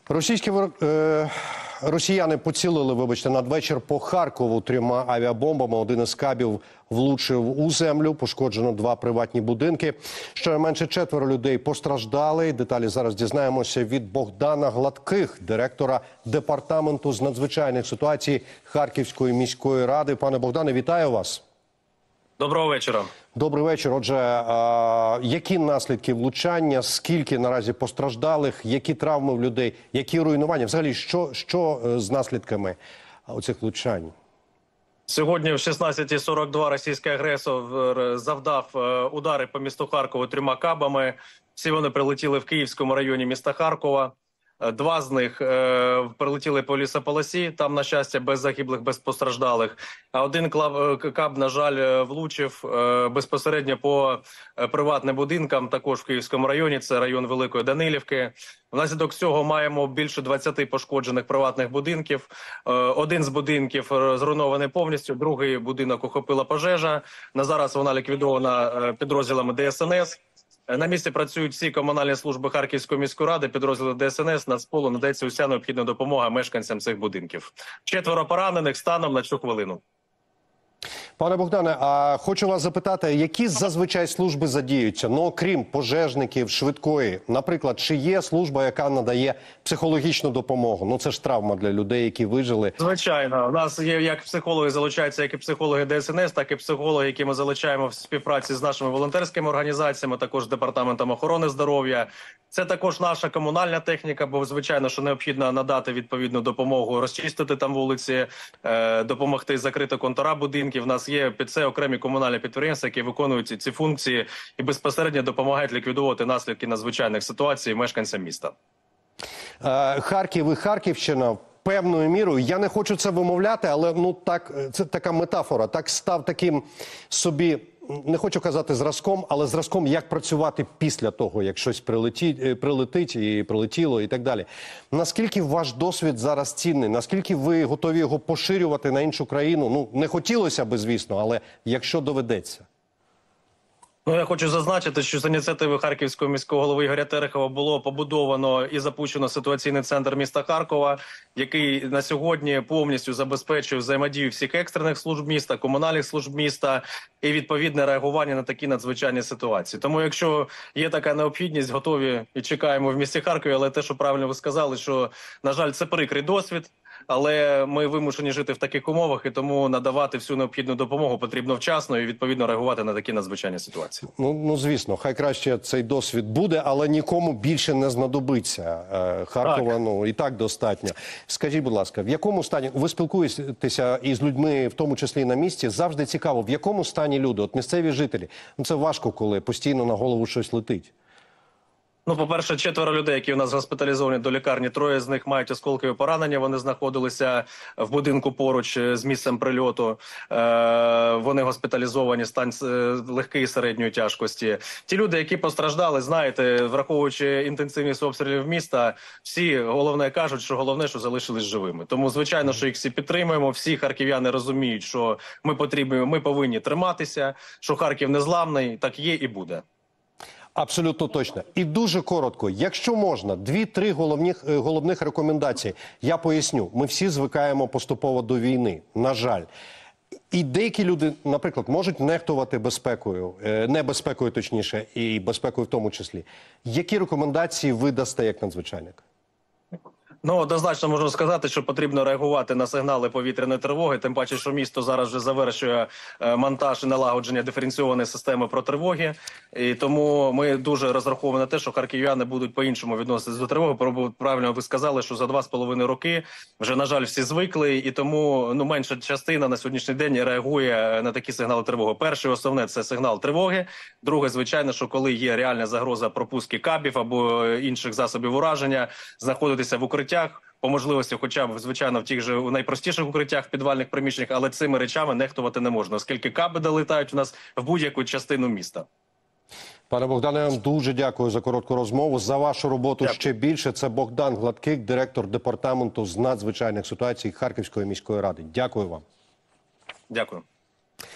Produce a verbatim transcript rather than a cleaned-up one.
Російські е, росіяни поцілили, вибачте, надвечір по Харкову трьома авіабомбами. Один із кабів влучив у землю, пошкоджено два приватні будинки. Щонайменше четверо людей постраждали. Деталі зараз дізнаємося від Богдана Гладких, директора департаменту з надзвичайних ситуацій Харківської міської ради. Пане Богдане, вітаю вас. Доброго вечора. Добрий вечір. Отже, а, які наслідки влучання, скільки наразі постраждалих, які травми в людей, які руйнування? Взагалі, що, що з наслідками оцих влучань? Сьогодні в шістнадцятій сорок два російський агресор завдав удари по місту Харкову трьома кабами. Всі вони прилетіли в Київському районі міста Харкова. Два з них е, прилетіли по лісополосі, там, на щастя, без загиблих, без постраждалих. А один каб, на жаль, влучив е, безпосередньо по приватним будинкам, також в Київському районі, це район Великої Данилівки. Внаслідок цього маємо більше двадцяти пошкоджених приватних будинків. Е, один з будинків зруйнований повністю, другий будинок охопила пожежа. На зараз вона ліквідована підрозділами Де Ес Ен Ес. На місці працюють всі комунальні служби Харківської міської ради, підрозділи Де Ес Ен Ес, Нацполу, надається уся необхідна допомога мешканцям цих будинків. Четверо поранених станом на цю хвилину. Пане Богдане, а хочу вас запитати, які зазвичай служби задіються? Ну, окрім пожежників, швидкої, наприклад, чи є служба, яка надає психологічну допомогу? Ну, це ж травма для людей, які вижили. Звичайно, у нас є як психологи залучаються, як і психологи Де Ес Ен Ес, так і психологи, які ми залучаємо в співпраці з нашими волонтерськими організаціями, також департаментом охорони здоров'я. Це також наша комунальна техніка, бо, звичайно, що необхідно надати відповідну допомогу, розчистити там вулиці, е, допомогти закрити контура будинків. У нас є під це окремі комунальні підприємства, які виконують ці функції і безпосередньо допомагають ліквідовувати наслідки надзвичайних ситуацій мешканцям міста. Е, Харків і Харківщина певною мірою, я не хочу це вимовляти, але ну так, це така метафора, так став таким собі, не хочу казати зразком, але зразком, як працювати після того, як щось прилетить, прилетить і прилетіло і так далі. Наскільки ваш досвід зараз цінний? Наскільки ви готові його поширювати на іншу країну? Ну, не хотілося би, звісно, але якщо доведеться. Ну, я хочу зазначити, що з ініціативи Харківського міського голови Ігоря Терехова було побудовано і запущено ситуаційний центр міста Харкова, який на сьогодні повністю забезпечує взаємодію всіх екстрених служб міста, комунальних служб міста і відповідне реагування на такі надзвичайні ситуації. Тому, якщо є така необхідність, готові і чекаємо в місті Харкові, але те, що правильно ви сказали, що, на жаль, це прикрий досвід, але ми вимушені жити в таких умовах, і тому надавати всю необхідну допомогу потрібно вчасно і відповідно реагувати на такі надзвичайні ситуації. Ну, ну звісно, хай краще цей досвід буде, але нікому більше не знадобиться. Харкова, так. ну, і так достатньо. Скажіть, будь ласка, в якому стані, ви спілкуєтеся із людьми, в тому числі на місці, завжди цікаво, в якому стані люди, от місцеві жителі? Ну, це важко, коли постійно на голову щось летить. Ну, по-перше, четверо людей, які у нас госпіталізовані до лікарні, троє з них мають осколкові поранення. Вони знаходилися в будинку поруч з місцем прильоту. Е, вони госпіталізовані, стан легкої і середньої тяжкості. Ті люди, які постраждали, знаєте, враховуючи інтенсивність обстрілів міста, всі головне кажуть, що головне, що залишились живими. Тому, звичайно, що їх всі підтримуємо. Всі харків'яни розуміють, що ми потрібні, ми повинні триматися, що Харків незламний, так є і буде. Абсолютно точно. І дуже коротко, якщо можна, дві-три головних, головних рекомендації. Я поясню, ми всі звикаємо поступово до війни, на жаль. І деякі люди, наприклад, можуть нехтувати безпекою, небезпекою точніше, і безпекою в тому числі. Які рекомендації ви дасте як надзвичайник? Ну, однозначно можу сказати, що потрібно реагувати на сигнали повітряної тривоги, тим паче, що місто зараз вже завершує монтаж і налагодження диференційованої системи протривоги. І тому ми дуже розраховуємо на те, що харків'яни будуть по-іншому відноситися до тривоги. Правильно ви сказали, що за два з половиною роки вже, на жаль, всі звикли, і тому ну, менша частина на сьогоднішній день реагує на такі сигнали тривоги. Перше, основне – це сигнал тривоги. Друге, звичайно, що коли є реальна загроза пропуски кабів або інших засобів ураження, знаходитися в укритті, по можливості, хоча б, звичайно, в тих же у найпростіших укриттях, в підвальних приміщеннях, але цими речами нехтувати не можна, оскільки каби долітають у нас в будь-яку частину міста. Пане Богдане, я вам дуже дякую за коротку розмову. За вашу роботу дякую. Ще більше. Це Богдан Гладких, директор департаменту з надзвичайних ситуацій Харківської міської ради. Дякую вам. Дякую.